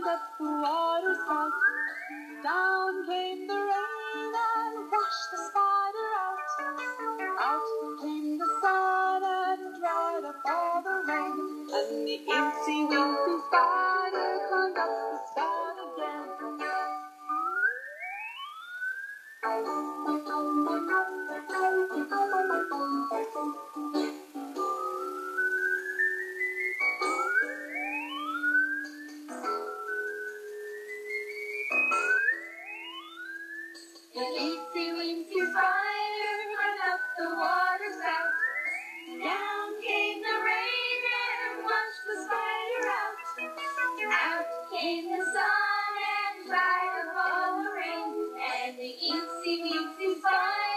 climbed up the water spout. Down came the rain and washed the spider out. Out came the sun and dried up all the rain. And the incy wincy spider climbed up the spout again. The incy wincy spider climbed up the water spout. Down came the rain and washed the spider out. Out came the sun and dried up all the rain. And the incy wincy spider